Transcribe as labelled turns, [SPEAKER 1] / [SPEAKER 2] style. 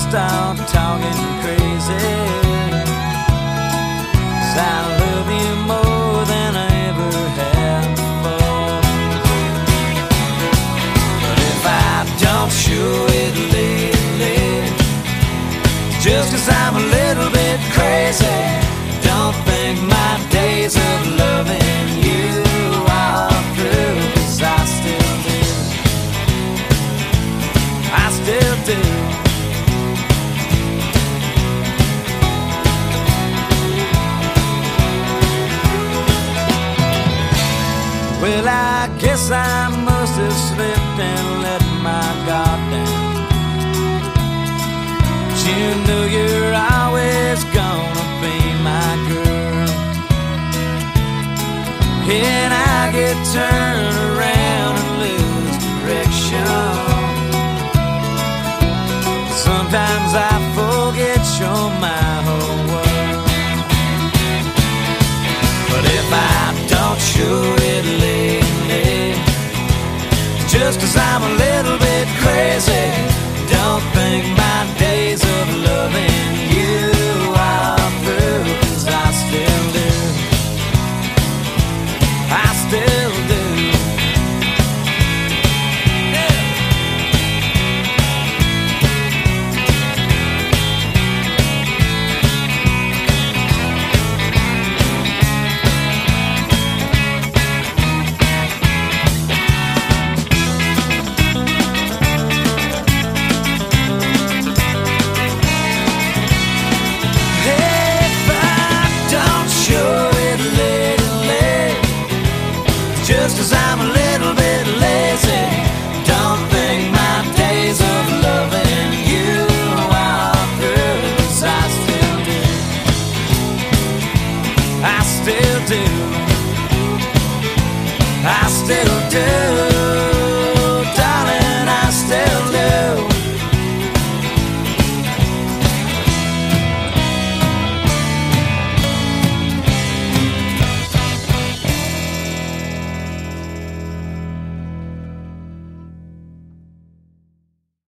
[SPEAKER 1] start talking crazy, 'cause I love you more than I ever have before. But if I don't show it lately, just 'cause I'm a little bit crazy, don't think my days of loving you are through, 'cause I still do. I still do. Well, I guess I must have slipped and let my guard down. But you know you're always gonna be my girl. And I get turned